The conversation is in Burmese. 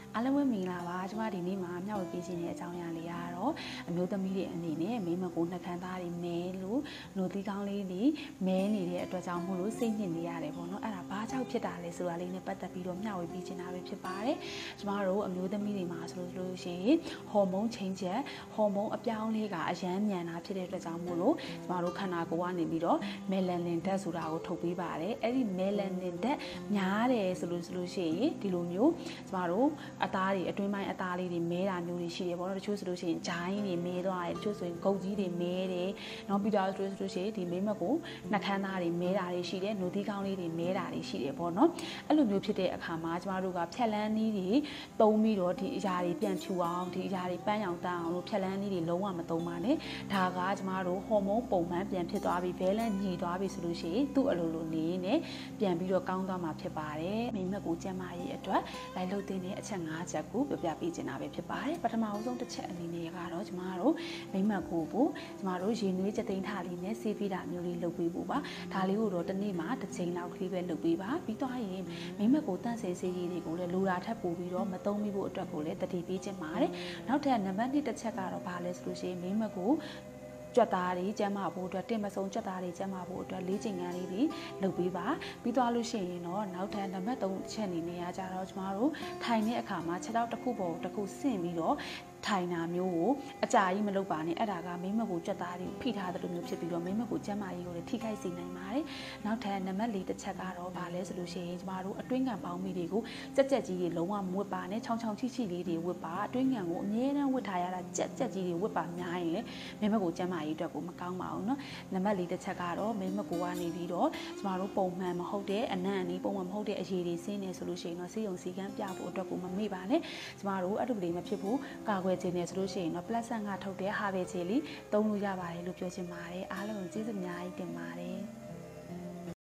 အားလုံးပဲမင်္ဂလာပါကျမဒီနေ့မှာမျှဝေပေးခြင်းတဲ့အကြောင်းအရာလေးကတော့အမျိုးသမီးတွေအနေနဲ့မိမကိုနှက်ခမ်းသားတွေမဲလို့နှုတ်သီးကောင်းလေးတွေမဲနေတဲ့အတွက်ကြောင့်မို့လို့စိတ်ညစ်နေရတယ်ပေါ့နော်အဲ့ဒါဘာကြောင့်ဖြစ်တာလဲဆိုတာလေးနဲ့ပတ်သက်ပြီးတော့မျှဝေပေးခြင်းတာပဲဖြစ်ပါတယ်ကျမတို့အမျိုးသမီးတွေမှာဆိုလို့ရှိရင်ဟော်မုန်းချင်းချက်ဟော်မုန်းအပြောင်းလေးကအရမ်းမြန်တာဖြစ်တဲ့အတွက်ကြောင့်မို့လို့ကျမတို့ခန္ဓာကိုယ်ကနေပြီးတော့မဲလန်နင်ဓာတ်ဆိုတာကိုထုတ်ပေးပါတယ်အဲ့ဒီမဲလန်နင်ဓာတ်များတယ်ဆိုလို့ရှိရင်ဒီလိုမျိုးကျမတို့အသားတွေအတွင်းပိုင်းအသားလေးတွေမဲတာမျိုးတွေရှိတယ်ပေါ့နော်တချို့ဆိုလို့ရှိရင်ဂျိုင်းတွေမဲသွားတယ်တချို့ဆိုရင်ဂုတ်ကြီးတွေမဲတယ်နောက်ပြီးတော့ဆိုလို့ရှိရင်ဒီမိမကိုနှက်ခမ်းသားတွေမဲတာတွေရှိတယ်နှုတ်သီးကောင်းလေးတွေမဲတာတွေရှိတယ်ပေါ့နော်အဲ့လိုမျိုးဖြစ်တဲ့အခါမှာကျမတို့ကဖြက်လန်းနည်းတွေသုံးပြီးတော့ဒီအရာတွေပြန်ဖြူအောင်ဒီအရာတွေပန်းရောင်တန်းအောင်လို့ဖြက်လန်းနည်းတွေလုံးဝမသုံးပါနဲ့ဒါကကျမတို့ဟော်မုန်းပုံမှန်ပြန်ဖြစ်သွားပြီဘဲလန့်ညီသွားပြီဆိုလို့ရှိရင်သူ့အလိုလိုနေနဲ့ပြန်ပြီးတော့ကောင်းသွားမှာဖြစ်ပါတယ်မိမကိုကျန်းမာရေးအတွက်လိုက်လုပ်တဲ့အချက်၅ချက်ကိုပြောပြပေးချင်တာပဲဖြစ်ပါတယ်ပထမအဆုံးတစ်ချက်အနေနဲ့ကတော့ကျမတို့မိမကိုကျမတို့ရေနွေးချက်သိမ်းထားလေးနဲ့ဆေးပြီးတာမျိုးလေးလုပ်ပေးဖို့ပါဒါလေးကိုတော့တစ်နေ့မှာတစ်ချိန်လောက်ကလေးပဲလုပ်ပေးပါပြီးတော့ရင်မိမကိုတန့်ဆဲဆေးရည်တွေကိုလည်းလိုတာထပ်ပို့ပြီးတော့မသုံးမိဖို့အတွက်ကိုလည်းတတိပေးချင်ပါတယ်နောက်ထပ်နံပါတ်2တစ်ချက်ကတော့ဘာလဲဆိုလို့ရှိရင်မိမကိုကြွက်သားတွေကျန်းမာဖို့အတွက်တင်မဆုံးကြွက်သားတွေကျန်းမာဖို့အတွက်လေးချိန်ခန်းလေးတွေလုပ်ပေးပါပြီးသွားလို့ရှိရင်တော့နောက်ထပ်နံပါတ်3ချက်အနေနဲ့ကြတော့ကျမတို့ထိုင်တဲ့အခါမှာခြေထောက်တစ်ခုပေါ်တစ်ခုဆင့်ပြီးတော့ထိုင်တာမျိုးကိုအကြာကြီးမလုပ်ပါနဲ့အဲ့ဒါကမိမကိုကြွက်သားတွေဖိထားတဲ့လိုမျိုးဖြစ်ပြီးတော့မိမကိုကျန်းမာရေးကိုလည်းထိခိုက်စေနိုင်ပါတယ်နောက်ထပ်နံပါတ်4တစ်ချက်ကတော့ဗာလဲဆိုလို့ရှိရင်ကျမတို့အတွင်းကန်ပေါင်းမိတွေကိုကြက်ကြက်ကြီးတွေလုံးဝမဝတ်ပါနဲ့ချောင်းချောင်းချိချိလေးတွေဝတ်ပါအတွင်းကန်ကိုအမြဲတမ်းဝတ်ထားရတာကြက်ကြက်ကြီးတွေဝတ်ပါများရင်လည်းမိမကိုကျန်းမာရေးအတွက်ကိုမကောင်းပါဘူးเนาะနံပါတ်4တစ်ချက်ကတော့မိမကိုကနေပြီးတော့ကျမတို့ပုံမှန်မဟုတ်တဲ့အနံ့အနီးပုံမှန်မဟုတ်တဲ့အရည်တွေဆင်းနေဆိုလို့ရှိရင်တော့ဆေးရုံစီကန်းပြဖို့အတွက်ကိုမမေ့ပါနဲ့ကျမတို့အဲ့လိုလေးမဖြစ်ဘူးကာကွယ်ခြင်းနဲ့ဆိုလို့ရှိရင်တော့ plus 5ထုတ်တဲ့ဟာပဲချေလီသုံးလို့ရပါတယ်လို့ပြောချင်ပါတယ်အားလုံးကျေးဇူးအများကြီးတင်ပါတယ်